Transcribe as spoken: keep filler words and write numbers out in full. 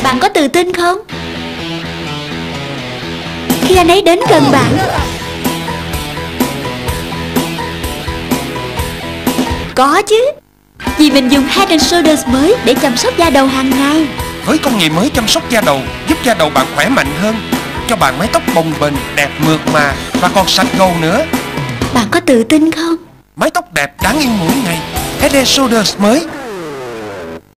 Bạn có tự tin không? Khi anh ấy đến gần bạn. Có chứ. Vì mình dùng Head and Shoulders mới để chăm sóc da đầu hàng ngày. Với công nghệ mới chăm sóc da đầu giúp da đầu bạn khỏe mạnh hơn, cho bạn mái tóc bồng bềnh, đẹp mượt mà và còn sạch gầu nữa. Bạn có tự tin không? Mái tóc đẹp đáng yêu mỗi ngày. Head and Shoulders mới